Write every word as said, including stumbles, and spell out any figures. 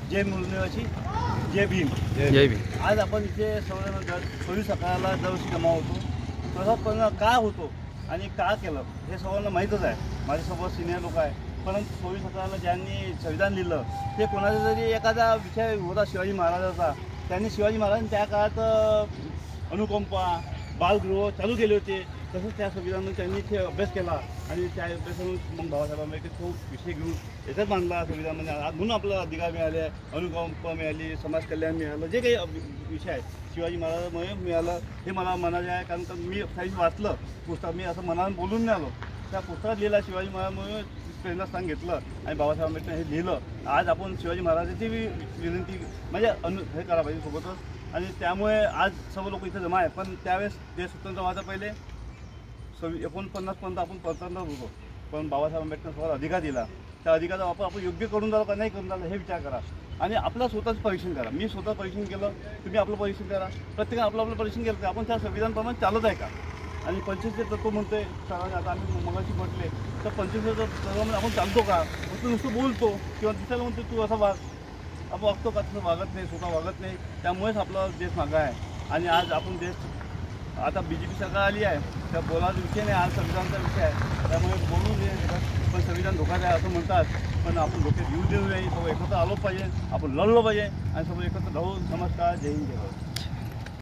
जय मूलनिवासी, जय भीम. जय भीम. आज आपण इथे सर्व सव्वीस अकराला दरवर्षी जमा होतो. तसं पण काय होतो आणि का केलं हे सर्वांना माहीतच आहे. माझ्यासोबत सिनियर लोक आहे. परंतु सव्वीस अकराला ज्यांनी संविधान लिहिलं ते कोणाचा तरी एखादा विषय होता शिवाजी महाराजाचा. त्यांनी शिवाजी महाराजांनी त्या काळात अनुकंपा बालगृह चालू केले होते. तसंच त्या संविधानानं त्यांनी ते अभ्यास केला आणि त्या अभ्यासातून मग बाबासाहेब आंबेडकर तो विषय घेऊन याच्यात मांडला संविधान. म्हणजे म्हणून आपल्याला अधिकार मिळाले, अनुकंपा मिळाली, समाज कल्याण मिळालं, जे काही विषय आहे शिवाजी महाराजांमुळे मिळालं हे मला म्हणायचं आहे. कारण का मी काही वाचलं पुस्तक, मी असं मनानं बोलून नाही आलो. त्या पुस्तकात लिहिलं शिवाजी महाराजांमुळे प्रेरणास्थान घेतलं आणि बाबासाहेब आंबेडकर हे लिहिलं. आज आपण शिवाजी महाराजांची विनंती म्हणजे अनु हे करा पाहिजे सोबतच. आणि त्यामुळे आज सर्व लोक इथे जमा आहे. पण त्यावेळेस देश स्वतंत्र व्हायचा पहिले सव्वी एकोणपन्नासपर्यंत आपण स्वतंत्र होतो. पण बाबासाहेब आंबेडकर स्वतः अधिकार दिला. त्या अधिकाराचा वापर आपण योग्य करून झालो का नाही करून झालं हे विचार करा आणि आपलं स्वतःचं परीक्षण करा. मी स्वतः परीक्षण केलं, तुम्ही आपलं परीक्षण करा. प्रत्येकाने आपलं आपलं परीक्षण केलं तर आपण त्या संविधानप्रमाणे चालत आहे का. आणि पंचवीसचे तत्व म्हणतोय सरांनी, आता आम्ही मगाशी म्हटले तर पंचवीसचे तत्वामध्ये आपण चालतो का. फक्त नुसतं बोलतो किंवा दुसऱ्याला म्हणतो तू असा वाग, आपण वागतो का तसं वागत नाही, स्वतः वागत नाही. त्यामुळेच आपला देश मागं आहे. आणि आज आपण देश आता बी जे पी सरकार आली आहे त्या बोलायचा विषय नाही, आज संविधानाचा विषय आहे. त्यामुळे बोलून दे पण संविधान धोका आहे असं म्हणतात. पण आपण डोक्यात घेऊ देऊ नये. सर्व एकत्र आलो पाहिजे, आपण लढलो पाहिजे आणि सर्व एकत्र राहू. नमस्कार, जय हिंद, जय भारत.